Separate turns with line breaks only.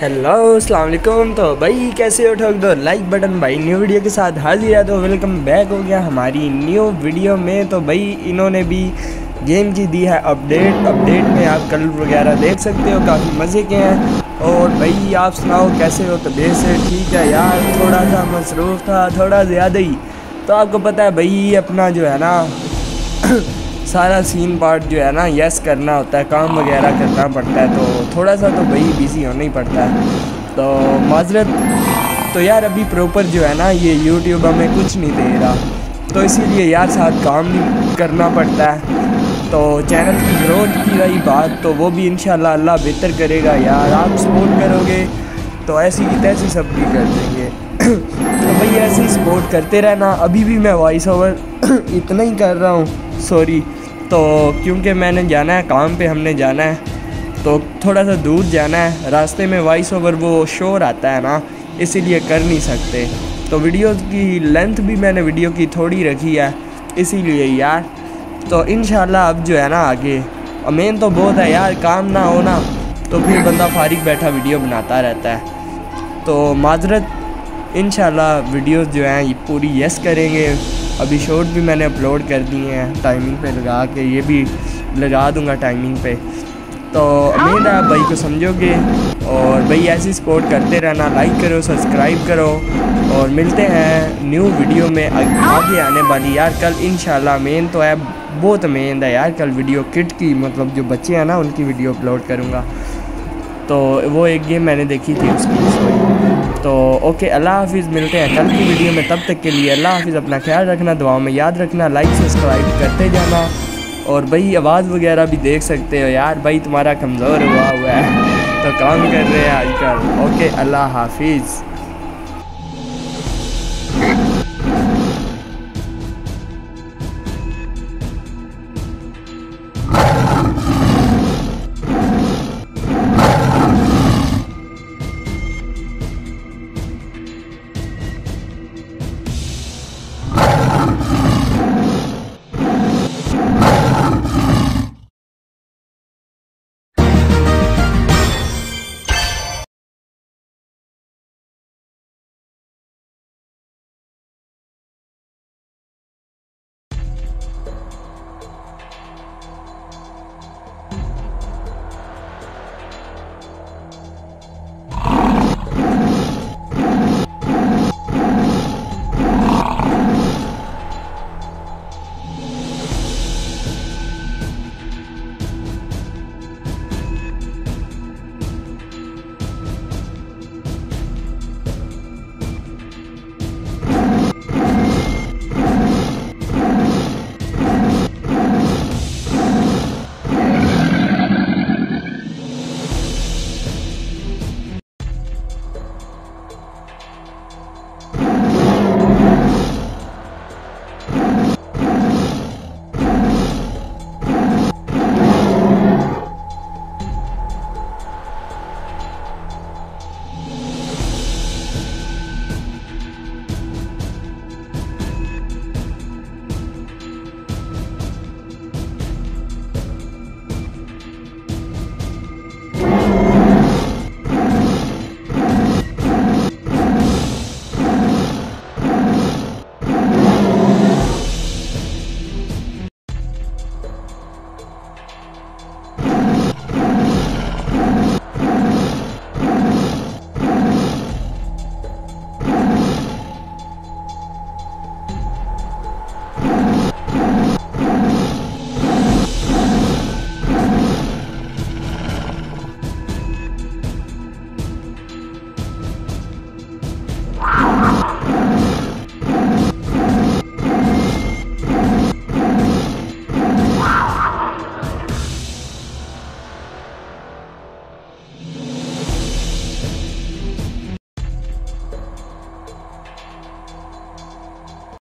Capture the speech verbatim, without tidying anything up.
Hello अस्सलाम वालेकुम। तो भाई कैसे हो? ठोक दो लाइक बटन भाई। न्यू वीडियो के साथ हाजिर है। तो वेलकम बैक हो गया हमारी न्यू वीडियो में। तो भाई इन्होंने भी गेम की दी है अपडेट। अपडेट में आप कलर वगैरह देख सकते हो, काफ़ी मज़े के हैं। और भाई आप सुनाओ कैसे हो? तबीयत से ठीक है यार? थोड़ा सा मसरूफ़ था, थोड़ा ज़्यादा ही। तो आपको पता है भाई अपना जो है ना सारा सीन पार्ट जो है ना यस करना होता है, काम वगैरह करना पड़ता है, तो थोड़ा सा तो भाई बिज़ी होना ही पड़ता है। तो माजरत। तो यार अभी प्रॉपर जो है ना ये यूट्यूब हमें कुछ नहीं दे रहा, तो इसीलिए यार साथ काम भी करना पड़ता है। तो चैनल की ग्रोथ की रही बात, तो वो भी इंशाल्लाह अल्लाह बेहतर करेगा यार। आप सपोर्ट करोगे तो ऐसी की तैसी सब भी कर देंगे। तो भाई ऐसे ही सपोर्ट करते रहना। अभी भी मैं वॉइस ओवर इतना ही कर रहा हूँ, सॉरी। तो क्योंकि मैंने जाना है काम पे, हमने जाना है, तो थोड़ा सा दूर जाना है, रास्ते में वॉइस ओवर वो शोर आता है ना, इसीलिए कर नहीं सकते। तो वीडियो की लेंथ भी मैंने वीडियो की थोड़ी रखी है इसीलिए यार। तो इंशाल्लाह अब जो है ना आगे मेन तो बहुत है यार, काम ना हो ना तो फिर बंदा फारिग बैठा वीडियो बनाता रहता है। तो माजरत, इंशाल्लाह वीडियोस जो हैं ये पूरी यस करेंगे। अभी शॉर्ट भी मैंने अपलोड कर दिए हैं टाइमिंग पे लगा के, ये भी लगा दूंगा टाइमिंग पे। तो उम्मीद है आप भाई को समझोगे। और भाई ऐसी सपोर्ट करते रहना, लाइक करो, सब्सक्राइब करो। और मिलते हैं न्यू वीडियो में आगे आने वाली यार। कल इंशाल्लाह मेन तो है, बहुत मेन है यार। कल वीडियो किट की, मतलब जो बच्चे हैं ना उनकी वीडियो अपलोड करूँगा। तो वो एक गेम मैंने देखी थी उसकी स्टोरी। तो ओके, अल्लाह हाफिज़। मिलते हैं कल की वीडियो में, तब तक के लिए अल्लाह हाफिज़। अपना ख्याल रखना, दुआओं में याद रखना, लाइक सब्सक्राइब करते जाना। और भाई आवाज़ वगैरह भी देख सकते हो यार, भाई तुम्हारा कमज़ोर हुआ हुआ है तो काम कर रहे हैं आजकल। ओके, अल्लाह हाफिज़।